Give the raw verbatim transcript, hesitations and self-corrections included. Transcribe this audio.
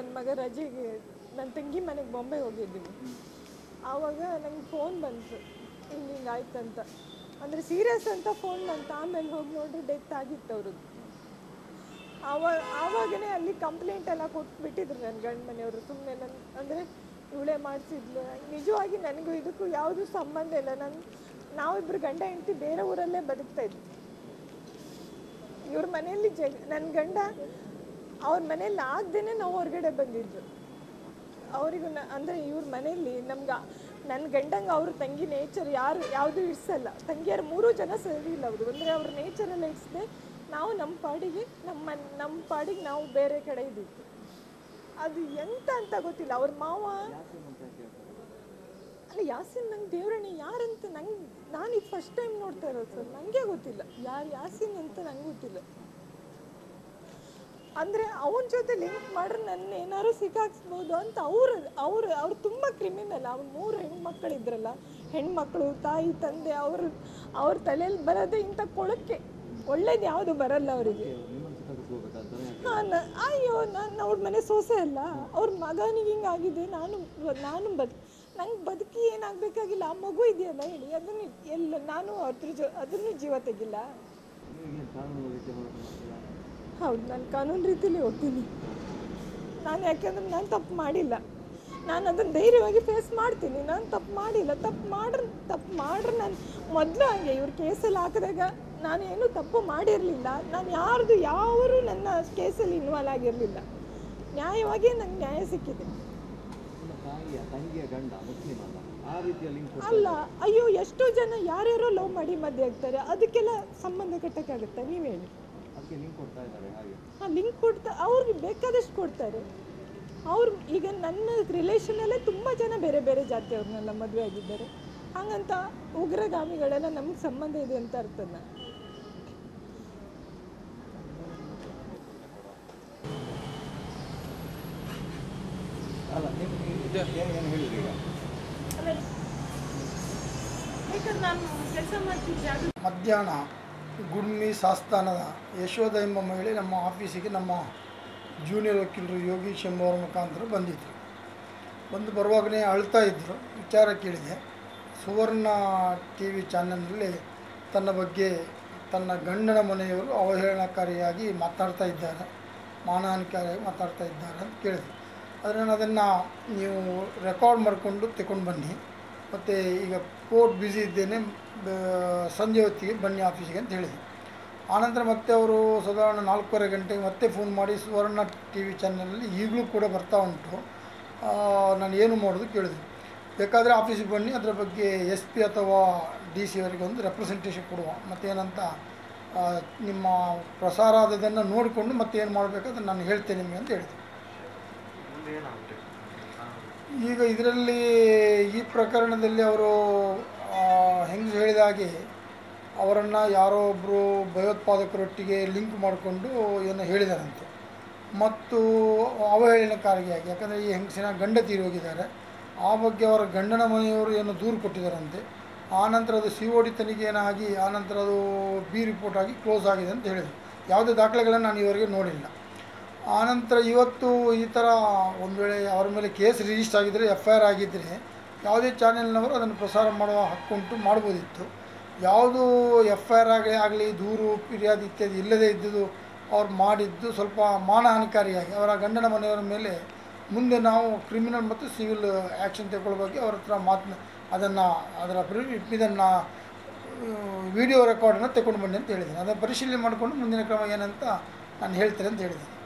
ನನ್ನ ಮಗ ರಜೆಗೆ ನನ್ನ ತಂಗಿ ಮನೆಗೆ ಬಾಂಬೆಗೆ ಹೋಗಿದ್ದೀನಿ. ಆವಾಗ ನಂಗೆ ಫೋನ್ ಬಂತು, ಹಿಂಗೆ ಹಿಂಗೆ ಆಯ್ತಂತ. ಅಂದರೆ ಸೀರಿಯಸ್ ಅಂತ ಫೋನ್ ಬಂತು. ಆಮೇಲೆ ಹೋಗಿ ನೋಡ್ರಿ ಡೆತ್ ಆಗಿತ್ತು ಅವ್ರದ್ದು. ಆವಾಗ ಆವಾಗಲೇ ಅಲ್ಲಿ ಕಂಪ್ಲೇಂಟ್ ಎಲ್ಲ ಕೊಟ್ಬಿಟ್ಟಿದ್ರು ನನ್ನ ಗಂಡ ಮನೆಯವರು. ಸುಮ್ಮನೆ ನನ್ನ ಅಂದರೆ ಇವಳೇ ಮಾಡಿಸಿದ್ಲು. ನಿಜವಾಗಿ ನನಗೂ ಇದಕ್ಕೂ ಯಾವುದೂ ಸಂಬಂಧ ಇಲ್ಲ. ನನ್ನ ನಾವಿಬ್ಬರು ಗಂಡ ಹೆಂಡತಿ ಬೇರೆ ಊರಲ್ಲೇ ಬದುಕ್ತಾ ಇದ್ವಿ. ಇವ್ರ ಮನೆಯಲ್ಲಿ ಜಗ್ ನನ್ನ ಗಂಡ ಅವ್ರ ಮನೇಲಿ ಆಗದೇನೆ ನಾವು ಹೊರಗಡೆ ಬಂದಿದ್ದು. ಅವರಿಗೂ ನ ಅಂದರೆ ಇವ್ರ ಮನೆಯಲ್ಲಿ ನಮ್ಗೆ ನನ್ನ ಗಂಡಂಗೆ ಅವ್ರ ತಂಗಿ ನೇಚರ್ ಯಾರು ಯಾವುದೂ ಇಡ್ಸಲ್ಲ. ತಂಗಿಯರು ಮೂರೂ ಜನ ಸರಿ ಇಲ್ಲ ಅವರು. ಅಂದರೆ ಅವ್ರ ನೇಚರೆಲ್ಲ ಇಡ್ಸದೆ ನಾವು ನಮ್ಮ ಪಾಡಿಗೆ ನಮ್ಮ ನಮ್ಮ ಪಾಡಿಗೆ ನಾವು ಬೇರೆ ಕಡೆ ಇದ್ದಿತ್ತು. ಅದು ಎಂತ ಅಂತ ಗೊತ್ತಿಲ್ಲ. ಅವ್ರ ಮಾವ ಅಲ್ಲ ಯಾಸಿನ್ ನಂಗೆ ದೇವ್ರಣೆ ಯಾರಂತ ನಂಗೆ ನಾನು ಇದು ಫಸ್ಟ್ ಟೈಮ್ ನೋಡ್ತಾ ಇರೋದು ಸರ್. ನನಗೆ ಗೊತ್ತಿಲ್ಲ ಯಾರು ಯಾಸಿನ್ ಅಂತ ನಂಗೆ ಗೊತ್ತಿಲ್ಲ. ಅಂದರೆ ಅವನ ಜೊತೆ ಲಿಂಕ್ ಮಾಡ್ರೆ ನನ್ನ ಏನಾದ್ರು ಸಿಕ್ಕಾಕ್ಸ್ಬೋದು ಅಂತ ಅವರು ಅವರು ಅವ್ರು ತುಂಬ ಕ್ರಿಮಿನಲ್. ಅವ್ರು ಮೂರು ಹೆಣ್ಮಕ್ಳಿದ್ರಲ್ಲ, ಹೆಣ್ಮಕ್ಳು ತಾಯಿ ತಂದೆ ಅವರು ಅವ್ರ ತಲೆಯಲ್ಲಿ ಬರೋದೇ ಇಂಥ ಕೊಳಕ್ಕೆ. ಒಳ್ಳೇದು ಯಾವುದು ಬರಲ್ಲ ಅವರಿಗೆ. ಹಾಂ ನ ಅಯ್ಯೋ ನಾನು ಅವ್ರ ಮನೆ ಸೊಸೆ ಅಲ್ಲ. ಅವ್ರ ಮಗನಿಗೆ ಹಿಂಗಾಗಿದೆ. ನಾನು ನಾನು ಬದು ನಂಗೆ ಬದುಕಿ ಏನಾಗಬೇಕಾಗಿಲ್ಲ. ಆ ಮಗು ಇದೆಯಲ್ಲ ಹೇಳಿ, ಅದನ್ನು ಎಲ್ಲ ನಾನು ಅದ್ರ ಜೊ ಅದನ್ನು ಜೀವ ತೆಗಿಲ್ಲ. ಹೌದು, ನಾನು ಕಾನೂನು ರೀತಿಯಲ್ಲಿ ಹೋಗ್ತೀನಿ. ನಾನು ಯಾಕೆಂದ್ರೆ ನಾನು ತಪ್ಪು ಮಾಡಿಲ್ಲ. ನಾನು ಅದನ್ನು ಧೈರ್ಯವಾಗಿ ಫೇಸ್ ಮಾಡ್ತೀನಿ. ನಾನು ತಪ್ಪು ಮಾಡಿಲ್ಲ. ತಪ್ಪು ಮಾಡ್ರೆ ತಪ್ಪು ಮಾಡ್ರೆ ನಾನು ಮೊದಲು ಹಂಗೆ ಇವ್ರ ಕೇಸಲ್ಲಿ ಹಾಕಿದಾಗ ನಾನು ಏನೂ ತಪ್ಪು ಮಾಡಿರಲಿಲ್ಲ. ನಾನು ಯಾರ್ದು ಯಾರೂ ನನ್ನ ಕೇಸಲ್ಲಿ ಇನ್ವಾಲ್ವ್ ಆಗಿರಲಿಲ್ಲ. ನ್ಯಾಯವಾಗಿ ನಂಗೆ ನ್ಯಾಯ ಸಿಕ್ಕಿದೆ. ಅಲ್ಲ, ಅಯ್ಯೋ ಎಷ್ಟೋ ಜನ ಯಾರ್ಯಾರೋ ಲವ್ ಮಾಡಿ ಮದುವೆ ಆಗ್ತಾರೆ. ಅದಕ್ಕೆಲ್ಲ ಸಂಬಂಧ ಕಟ್ಟಕ್ಕಾಗುತ್ತೆ? ನೀವು ಹೇಳಿ. ಹಾಂ, ಲಿಂಕ್ ಕೊಡ್ತಾ ಅವ್ರಿಗೆ ಬೇಕಾದಷ್ಟು ಕೊಡ್ತಾರೆ. ಅವ್ರು ಈಗ ನನ್ನ ರಿಲೇಷನಲ್ಲೇ ತುಂಬ ಜನ ಬೇರೆ ಬೇರೆ ಜಾತಿಯವ್ರನ್ನೆಲ್ಲ ಮದುವೆ ಆಗಿದ್ದಾರೆ. ಹಾಗಂತ ಉಗ್ರಗಾಮಿಗಳೆಲ್ಲ ನಮಗೆ ಸಂಬಂಧ ಇದೆ ಅಂತ ಅರ್ಥನ? ಮಧ್ಯಾಹ್ನ ಗುಡ್ಮಿ ಸಾಸ್ತಾನದ ಯಶೋಧ ಎಂಬ ಮಹಿಳೆ ನಮ್ಮ ಆಫೀಸಿಗೆ ನಮ್ಮ ಜೂನಿಯರ್ ವಕೀಲರು ಯೋಗೀಶ್ ಎಂಬುವರ ಮುಖಾಂತರ ಬಂದಿದ್ದರು. ಬಂದು ಬರುವಾಗಲೇ ಅಳ್ತಾ ಇದ್ದರು. ವಿಚಾರ ಕೇಳಿದೆ. ಸುವರ್ಣ ಟಿ ವಿ ಚಾನಲ್ನಲ್ಲಿ ತನ್ನ ಬಗ್ಗೆ ತನ್ನ ಗಂಡನ ಮನೆಯವರು ಅವಹೇಳನಕಾರಿಯಾಗಿ ಮಾತಾಡ್ತಾ ಇದ್ದಾರೆ, ಮಾನಹಾನಿಕಾರಿಯಾಗಿ ಮಾತಾಡ್ತಾ ಇದ್ದಾರೆ ಅಂತ ಕೇಳಿದೆ. ಆದರೆ ನಾನು ಅದನ್ನು ನೀವು ರೆಕಾರ್ಡ್ ಮಾಡಿಕೊಂಡು ತಗೊಂಡು ಬನ್ನಿ, ಮತ್ತು ಈಗ ಕೋರ್ಟ್ ಬ್ಯುಸಿ ಇದ್ದೇನೆ, ಸಂಜೆ ಹೊತ್ತಿಗೆ ಬನ್ನಿ ಆಫೀಸಿಗೆ ಅಂತ ಹೇಳಿದೆ. ಆನಂತರ ಮತ್ತೆ ಅವರು ಸಾಧಾರಣ ನಾಲ್ಕೂವರೆ ಗಂಟೆಗೆ ಮತ್ತೆ ಫೋನ್ ಮಾಡಿ ಸುವರ್ಣ ಟಿ ವಿ ಚಾನಲಲ್ಲಿ ಈಗಲೂ ಕೂಡ ಬರ್ತಾ ಉಂಟು, ನಾನು ಏನು ಮಾಡೋದು ಕೇಳಿದೆ. ಬೇಕಾದರೆ ಆಫೀಸಿಗೆ ಬನ್ನಿ, ಅದರ ಬಗ್ಗೆ ಎಸ್ ಪಿ ಅಥವಾ ಡಿ ಸಿ ಅವರಿಗೆ ಒಂದು ರೆಪ್ರೆಸೆಂಟೇಷನ್ ಕೊಡುವ, ಮತ್ತೇನಂತ ನಿಮ್ಮ ಪ್ರಸಾರ ಆದದನ್ನು ನೋಡಿಕೊಂಡು ಮತ್ತೆ ಏನು ಮಾಡಬೇಕಾದ್ರೆ ನಾನು ಹೇಳ್ತೇನೆ ನಿಮಗೆ ಅಂತ ಹೇಳಿದೆ. ಈಗ ಇದರಲ್ಲಿ ಈ ಪ್ರಕರಣದಲ್ಲಿ ಅವರು ಹೆಂಗೆ ಹೇಳಿದ ಹಾಗೆ ಅವರನ್ನು ಯಾರೋ ಒಬ್ಬರು ಭಯೋತ್ಪಾದಕರೊಟ್ಟಿಗೆ ಲಿಂಕ್ ಮಾಡಿಕೊಂಡು ಏನೋ ಹೇಳಿದಾರಂತೆ. ಮತ್ತು ಅವಹೇಳನಕಾರಿಯಾಗಿ, ಯಾಕಂದರೆ ಈ ಹೆಂಗಸಿನ ಗಂಡ ತೀರಿ ಹೋಗಿದ್ದಾರೆ, ಆ ಬಗ್ಗೆ ಅವರ ಗಂಡನ ಮನೆಯವರು ಏನೋ ದೂರು ಕೊಟ್ಟಿದ್ದಾರಂತೆ. ಆನಂತರ ಅದು ಸಿ ಒ ಡಿ ತನಿಖೆಯನ್ನಾಗಿ ಆನಂತರ ಅದು ಬಿ ರಿಪೋರ್ಟ್ ಆಗಿ ಕ್ಲೋಸ್ ಆಗಿದೆ ಅಂತ ಹೇಳಿದರು. ಯಾವುದೇ ದಾಖಲೆಗಳನ್ನು ನಾನು ಇವರಿಗೆ ನೋಡಿಲ್ಲ. ಆನಂತರ ಇವತ್ತು ಈ ಥರ ಒಂದು ವೇಳೆ ಅವರ ಮೇಲೆ ಕೇಸ್ ರಿಜಿಸ್ಟರ್ ಆಗಿದ್ದರೆ, ಎಫ್ ಐ ಆರ್ ಆಗಿದ್ದರೆ ಯಾವುದೇ ಚಾನೆಲ್ನವರು ಅದನ್ನು ಪ್ರಸಾರ ಮಾಡುವ ಹಕ್ಕುಂಟು ಮಾಡ್ಬೋದಿತ್ತು. ಯಾವುದು ಎಫ್ ಐ ಆರ್ ಆಗಲಿ ಆಗಲಿ ದೂರು ಫಿರ್ಯಾದಿ ಇತ್ಯಾದಿ ಇಲ್ಲದೇ ಇದ್ದುದು ಅವ್ರು ಮಾಡಿದ್ದು ಸ್ವಲ್ಪ ಮಾನಹಾನಿಕಾರಿಯಾಗಿ ಅವರ ಗಂಡನ ಮನೆಯವರ ಮೇಲೆ ಮುಂದೆ ನಾವು ಕ್ರಿಮಿನಲ್ ಮತ್ತು ಸಿವಿಲ್ ಆ್ಯಕ್ಷನ್ ತಗೊಳ್ಬೇಕು. ಅವ್ರ ಹತ್ರ ಮಾತನ್ನ ಅದನ್ನು ಅದರ ಇದನ್ನು ವಿಡಿಯೋ ರೆಕಾರ್ಡನ್ನು ತಗೊಂಡು ಬನ್ನಿ ಅಂತ ಹೇಳಿದ್ದೀನಿ. ಅದನ್ನು ಪರಿಶೀಲನೆ ಮಾಡಿಕೊಂಡು ಮುಂದಿನ ಕ್ರಮ ಏನಂತ ನಾನು ಹೇಳ್ತೇನೆ ಅಂತ ಹೇಳಿದ್ದೀನಿ.